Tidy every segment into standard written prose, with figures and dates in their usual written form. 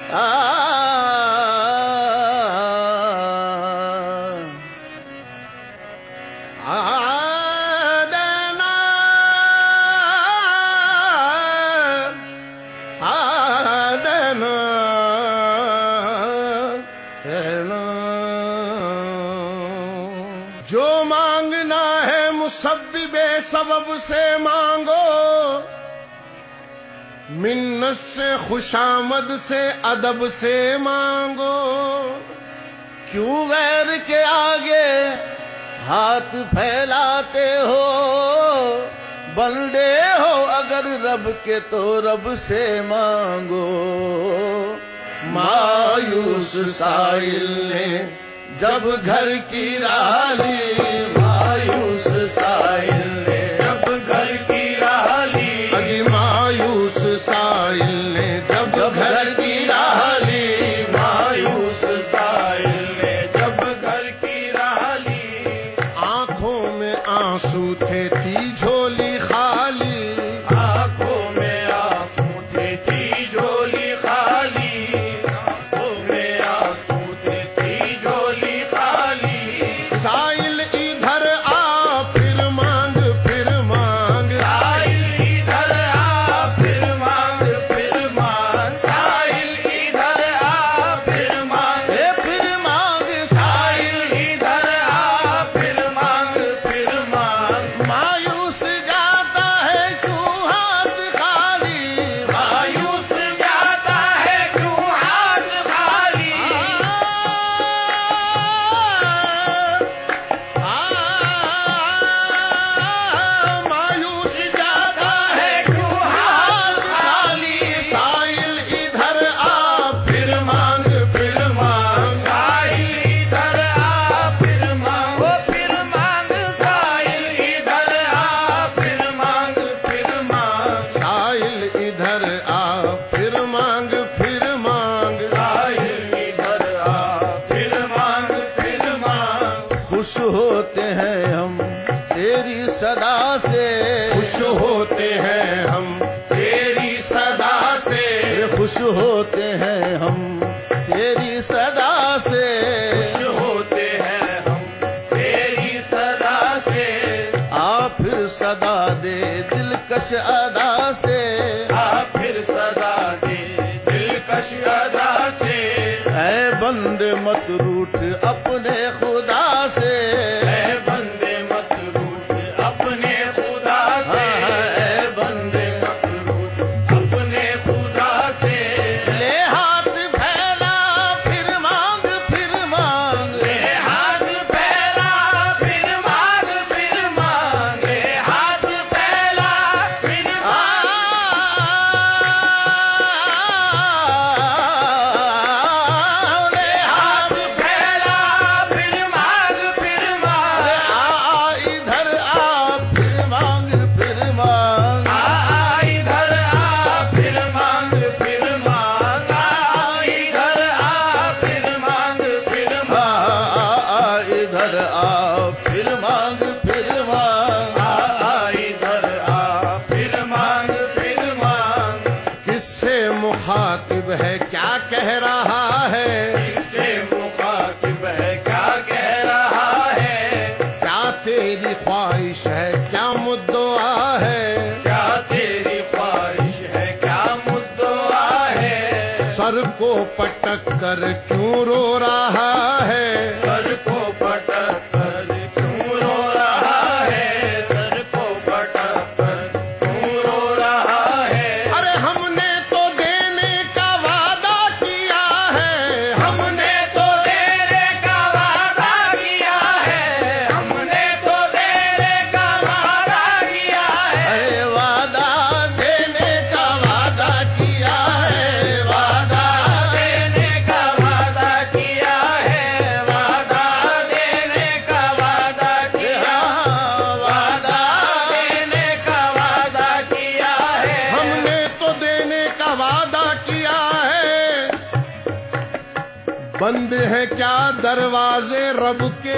جو مانگنا ہے مسبب سبب سے مانگو، منت سے خوشامد سے ادب سے مانگو، کیوں غیر کے آگے ہاتھ پھیلاتے ہو، بندے ہو اگر رب کے تو رب سے مانگو۔ مایوس سائل نے جب گھر کی راہ لی، مایوس سائل نے جب گھر کی راہ لی، اگی مایوس سائل نے جب گھر کی راہ لی، مایوس سائل نے جب گھر کی راہ لی، آنکھوں میں آنسو تھے تھی جھولی خالی، آنکھوں میں آنسو تھے تھی جھولی خالی، آنکھوں میں آنسو تھے تھی جھولی خالی، سائل ادھر آ پھر مانگ پھر مانگ، سائل ادھر آ پھر مانگ پھر مانگ، سائل ادھر آ پھر مانگ پھر مانگ، سائل ادھر آ پھر مانگ پھر مانگ، مایوس جاتا ہے کیوں ہاتھ خالی، مایوس جاتا ہے کیوں ہاتھ خالی، مایوس جاتا ہے کیوں ہاتھ خالی، سائل ادھر آ پھر مانگ پھر مانگ، سائل ادھر آ پھر مانگ پھر مانگ، سائل ادھر آ پھر مانگ پھر مانگ، سائل ادھر آ پھر مانگ پھر مانگ، سائل ادھر آ پھر مانگ پھر مانگ، خوش ہوتے ہیں ہم تیری صدا سے، خوش ہوتے ہیں ہم تیری صدا سے، خوش ہوتے ہیں ہم تیری صدا سے، خوش ہوتے ہیں ہم تیری صدا سے، آ پھر صدا دے دلکش ادا سے، آ پھر صدا دے دلکش ادا سے، اے بندے مت روٹ اپنے خدا سے، اے بندے مت روٹ اپنے خدا سے، اے بندے مت روٹ اپنے خدا سے، لے ہاتھ پھیلا پھر مانگ پھر مانگ، لے ہاتھ پھیلا پھر مانگ پھر مانگ، لے ہاتھ پھیلا پھر مانگ، لے ہاتھ پھیلا پھر مانگ پھر مانگ، آ ادھر آ پھر مانگ پھر مانگ، آ ادھر آ پھر مانگ پھر مانگ، آ ادھر آ پھر مانگ پھر مانگ، آ ادھر آ پھر مانگ پھر مانگ، آ ادھر آ پھر مانگ پھر مانگ، کس سے مخاطب ہے کیا کہہ رہا ہے، کس سے مخاطب ہے کیا کہہ رہا ہے، کیا تیری خواہش ہے کیا مدعا ہے، کیا تیری خواہش ہے کیا مدعا ہے، سر کو پٹک کر کیوں رو رہا ہے، سر کو پٹک کر کیوں رو رہا ہے، سر کو پٹک کر کیوں رو رہا ہے، ارے ہم نے تو دینے کا وعدہ کیا ہے، ہم نے تو دینے کا وعدہ کیا ہے، ہم نے تو دینے کا وعدہ کیا ہے، ارے وعدہ دینے کا وعدہ کیا ہے، وعدہ دینے کا وعدہ کیا ہے، وعدہ دینے کا وعدہ کیا ہے، وعدہ دینے کا وعدہ کیا ہے، ہم نے تو دینے کا وعدہ کیا ہے، بند ہے کیا دروازے رب کے،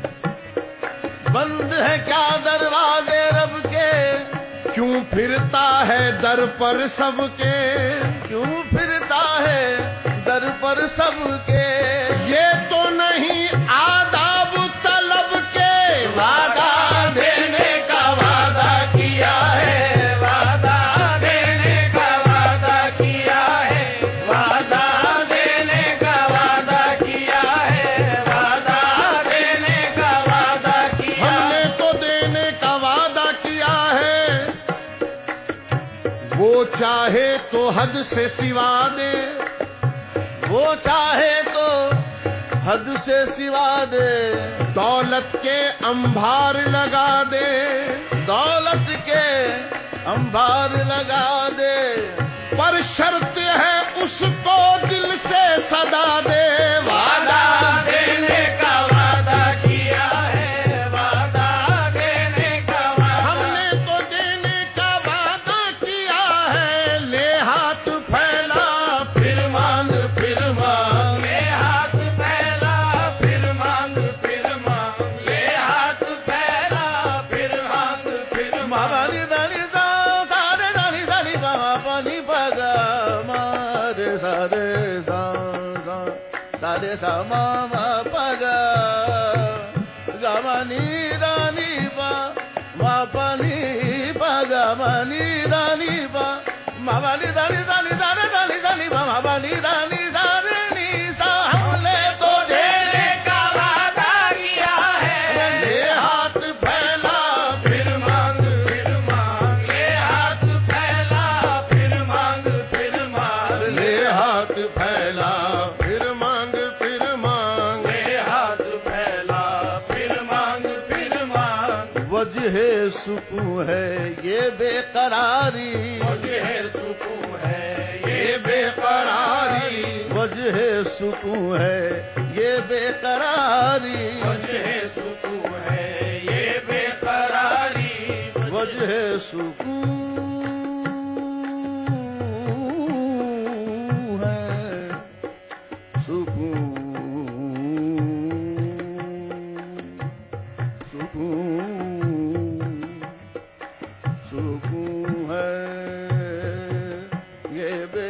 بند ہے کیا دروازے رب کے، کیوں پھرتا ہے در پر سب کے، کیوں پھرتا ہے پر سب کے، یہ تو نہیں آداب طلب کے، وعدہ دینے کا وعدہ کیا ہے، وعدہ دینے کا وعدہ کیا ہے، وعدہ دینے کا وعدہ کیا ہے، وعدہ دینے کا وعدہ کیا، ہم نے تو دینے کا وعدہ کیا ہے، وہ چاہے تو حد سے سوا دے، وہ چاہے تو حد سے سوا دے، دولت کے انبار لگا دے، دولت کے انبار لگا دے، پر شرط ہے اس کو دل سے صدا دے، وعدہ دینے کا وعدہ کیا ہے، وعدہ دینے کا وعدہ، ہم نے تو دینے کا وعدہ کیا ہے، لے ہاتھ پھیلا پھر مانگ پھر مانگ، لے ہاتھ پھیلا پھر مانگ پھر مانگ، لے ہاتھ پھیلا پھر مانگ پھر مانگ، مانی دانی دا سارے دانی دانی بابا پانی پگا مارے سارے سارے سا ماما پگا گمانی دانی با ما پانی پگا مانی دانی با مانی دانی دانی دانی دانی دانی با مانی دانی دانی نی سا، ہم نے تو دینے کا وعدہ کیا ہے، لے ہاتھ پھیلا پھر مانگ پھر مانگ، لے ہاتھ پھیلا پھر مانگ پھر مانگ، لے ہاتھ پھیلا پھر مانگ پھر مانگ، لے ہاتھ پھیلا پھر مانگ پھر مانگ، وجہ سکون ہے یہ بے قراری، وجہ سکون ہے یہ بے قراری، وجہ سکون ہے یہ بے قراری، وجہ سکون ہے یہ بے قراری، وجہ سکون ہے سکون سکون ہے یہ بے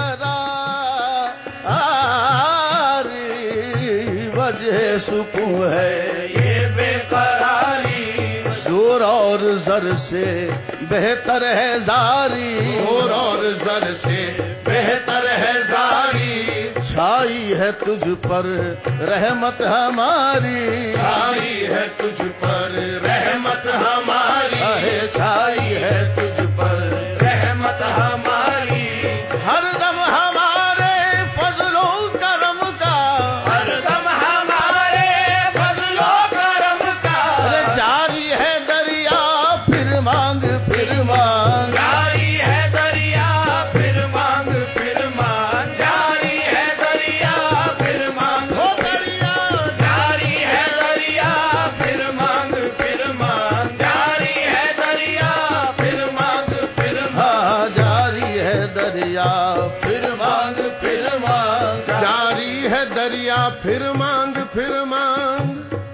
قراری، وجہ سکون ہے یہ بے قراری، زور اور زر سے بہتر ہے زاری، زور اور زر سے بہتر ہے زاری، چھائی ہے تجھ پر رحمت ہماری، چھائی ہے تجھ پر رحمت ہماری، چھائی ہے تجھ پر رحمت ہماری، ہر دم ہمارے فضل و کرم کا، ہر دم ہمارے فضل و کرم کا، جاری ہے دریا پھر مانگ پھر مانگ، جاری ہے دریا پھر مانگ پھر مانگ، جاری ہے دریا پھر مانگ، وہ دریا جاری ہے دریا پھر مانگ پھر مانگ، جاری ہے دریا پھر مانگ پھر مانگ، جاری ہے دریا پھر مانگ پھر مانگ، جاری ہے دریا پھر مانگ پھر مانگ،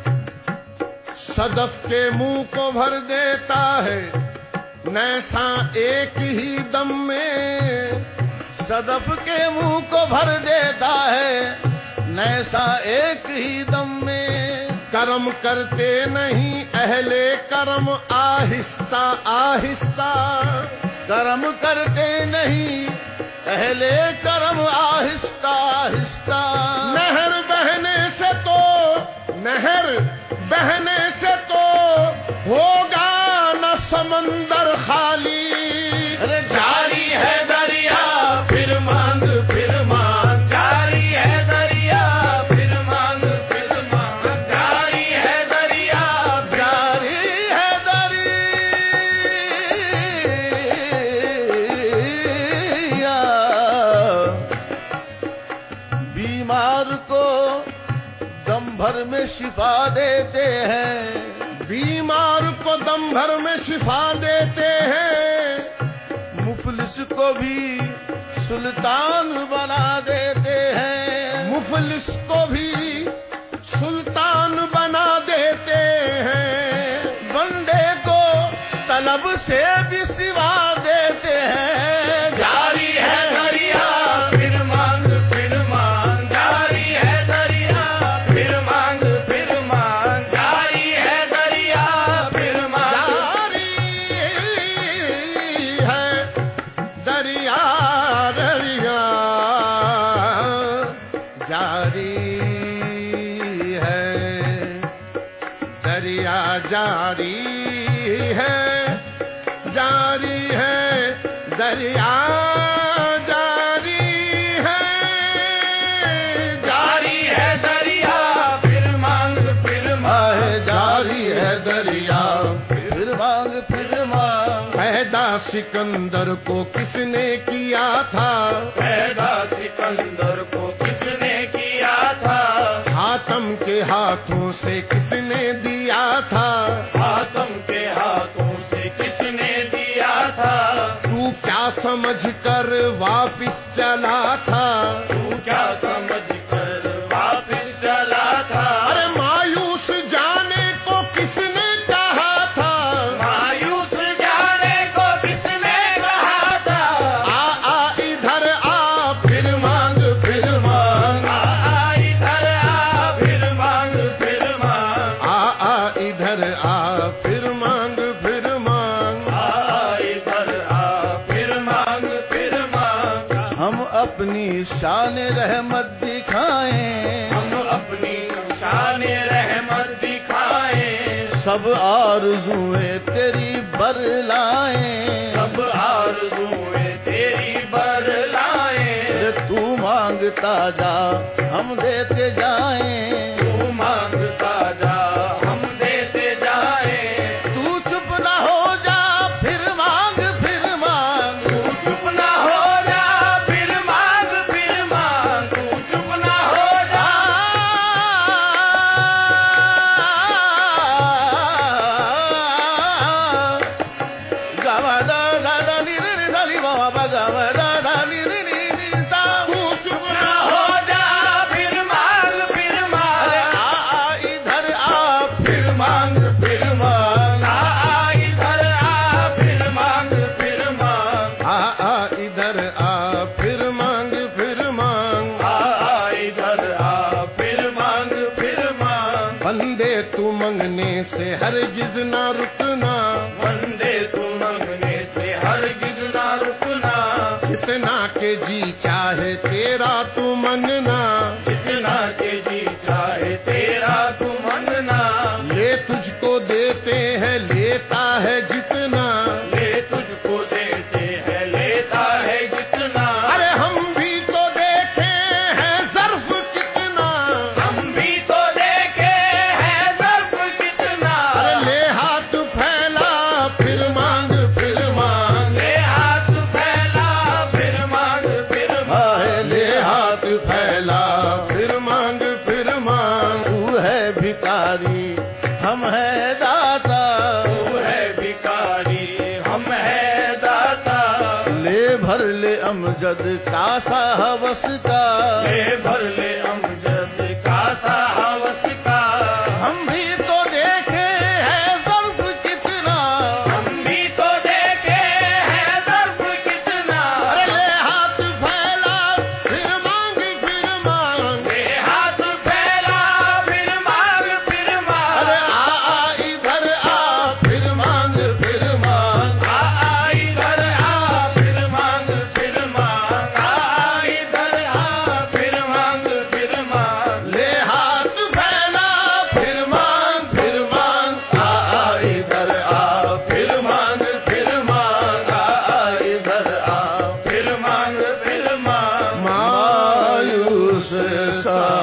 صدف کے منہ کو بھر دیتا ہے نیسا ایک ہی دم میں، صدف کے منہ کو بھر دیتا ہے نیسا ایک ہی دم میں، کرم کرتے نہیں اہل کرم آہستہ آہستہ، کرم کرتے نہیں اہل کرم آہستہ آہستہ، نہر بہنے سے تو نہر بہنے سے تو ہوگا نہ سمندر خالی، جاری ہے دریا پھر مانگ پھر مانگ، جاری ہے دریا پھر مانگ پھر مانگ، جاری ہے دریا جاری ہے دریا، بیمار کو دم بھر میں شفا دیتے ہیں، بیمار کو دم بھر میں شفا دیتے ہیں، مفلس کو بھی سلطان بنا دیتے ہیں، مفلس کو بھی سلطان بنا دیتے ہیں، بندے کو طلب سے بھی سوا دیتے ہیں، جاری ہے دریا پھر مانگ پھر مانگ، جاری ہے دریا جاری ہے دریا پھر مانگ پھر مانگ جاری ہے دریا پھر مانگ پھر مانگ پیدا سکندر کو کس نے کیا تھا پیدا سکندر کو کس نے کیا تھا حاتم کے ہاتھوں سے کس نے دیا تھا حاتم کے ہاتھوں سے کس نے دیا تھا تو کیا سمجھ کر واپس چلا تھا تو کیا سمجھ کر واپس چلا تھا ارے مایوس جانے کو کس نے کہا تھا مایوس جانے کو کس نے کہا تھا آ ادھر آ پھر مانگ پھر مانگ آ ادھر آ پھر مانگ پھر مانگ آ ادھر آ پھر مانگ پھر مانگ آ ادھر آ پھر مانگ پھر مانگ ہم اپنی شان رحمت دکھائیں ہم اپنی شان رحمت دکھائیں سب آرزوئیں تیری برلائیں سب آرزوئیں تیری برلائیں تو مانگتا جا ہم دیتے جائیں تو مانگتا جا ہم دیتے جائیں تو چپ نہ ہو جا پھر مانگ پھر مانگ تو چپ نہ ہو جا پھر مانگ پھر مانگ تو چپ نہ ہو جا گوا دا دا دا نی نی دا لی بابا گوا دا دا نی نی نی سا تو چپ نہ ہو جا پھر مانگ پھر مانگ ادھر آ پھر مانگ پھر مانگ ادھر آ پھر مانگ پھر مانگ ادھر آ پھر مانگ پھر مانگ ادھر آ پھر مانگ پھر مانگ بندے تو منگنے سے ہرگز نہ رکنا بندے تو منگنے سے ہرگز نہ رکنا جتنا کہ جی چاہے تیرا تو منگنا جتنا کہ جی چاہے تیرا تو منگنا لے تجھ کو دیتے ہیں لیتا ہے جتنا لے تجھ کو دیتے ہیں لیتا ہے جتنا ارے ہم بھی تو دیکھے ہیں ظرف کتنا ہم بھی تو دیکھے ہیں ظرف کتنا ارے لے ہاتھ پھیلا پھر مانگ پھر مانگ لے ہاتھ پھیلا پھر مانگ پھر مانگ لے ہاتھ پھیلا پھر مانگ پھر مانگ تو ہے بھکاری ہم ہے داتا تو ہے بھکاری ہم ہے داتا لے بھر لے امجد کاسا ہوس کا لے بھر لے امجد کاسا ہوس کا ہم بھی تو دیکھے ہیں ظرف کتنا ہم بھی تو دیکھے ہیں ظرف کتنا ارے لے ہاتھ پھیلا پھر مانگ پھر مانگ لے ہاتھ پھیلا پھر مانگ پھر مانگ ارے ادھر آ پھر مانگ پھر مانگ ادھر آ پھر مانگ پھر مانگ ادھر آ پھر مانگ پھر مانگ لے ہاتھ پھیلا پھر مانگ پھر مانگ ادھر آ پھر مانگ پھر مانگ ادھر آ پھر مانگ پھر مانگ مایوس سا